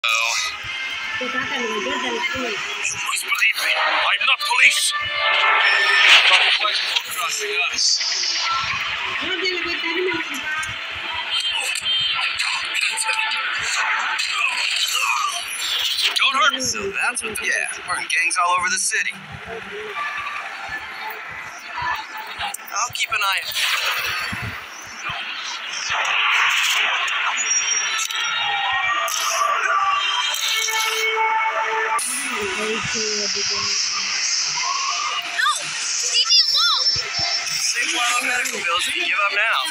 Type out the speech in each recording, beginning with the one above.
Please believe me, I'm not police. Crossing us. Don't hurt me. So that's what. Yeah, we're in gangs all over the city. I'll keep an eye out. No! Leave me alone! Save wild medical bills if you give up now.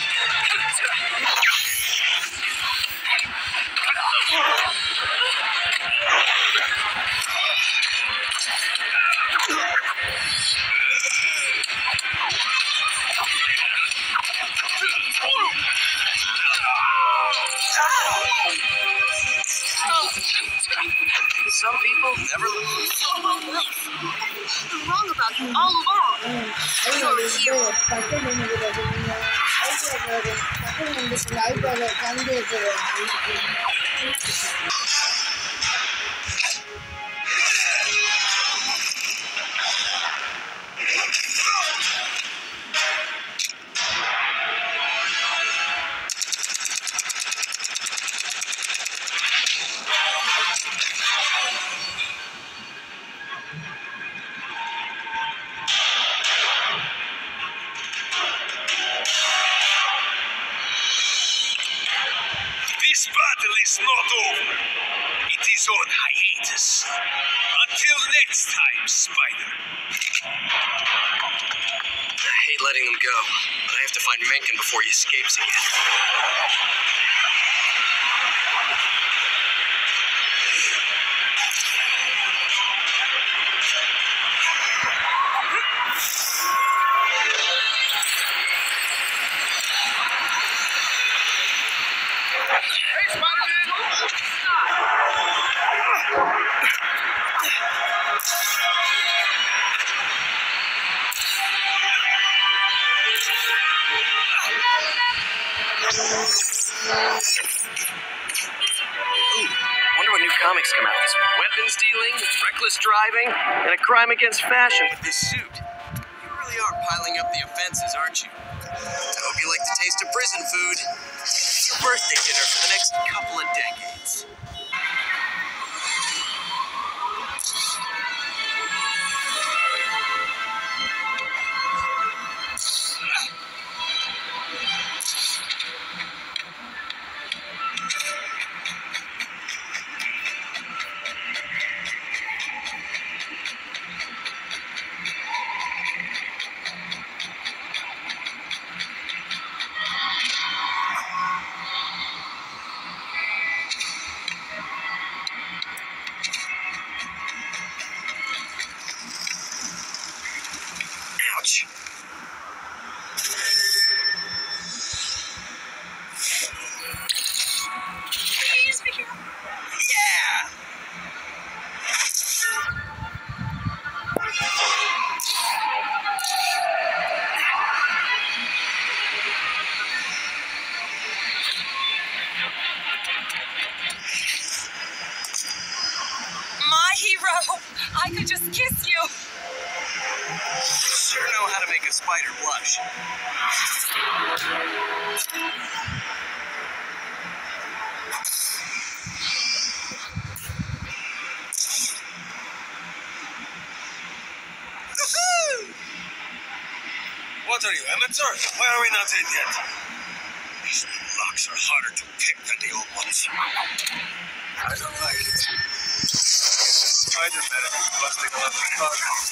Some people never lose. I've been wrong about you all along. You're a hero. This battle is not over. It is on hiatus. Until next time, Spider. I hate letting them go, but I have to find Mencken before he escapes again. Hey, Spider-Man! Wonder what new comics come out this week. Weapon stealing, reckless driving, and a crime against fashion with this suit. You really are piling up the offenses, aren't you? I hope you like the taste of prison food. It's your birthday dinner for the next couple of decades. Ouch. Please be careful. Yeah! My hero! I could just kiss you! Sure know how to make a spider blush. What are you, amateur? Why are we not in yet? These new locks are harder to pick than the old ones. I don't like it. Spider-Man is busting a lot of cars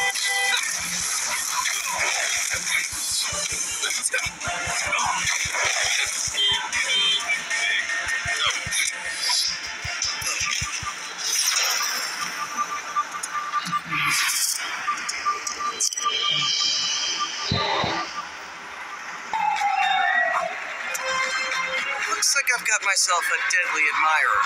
Looks like I've got myself a deadly admirer.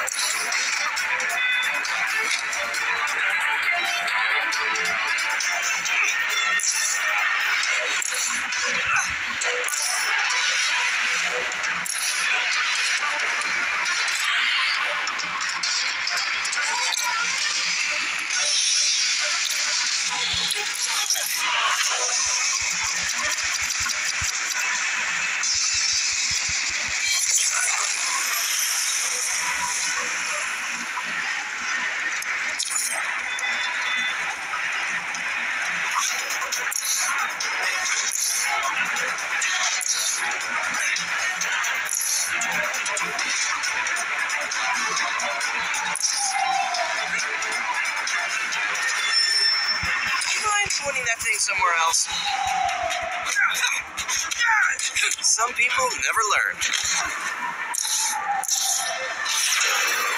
Pointing that thing somewhere else. Some people never learn.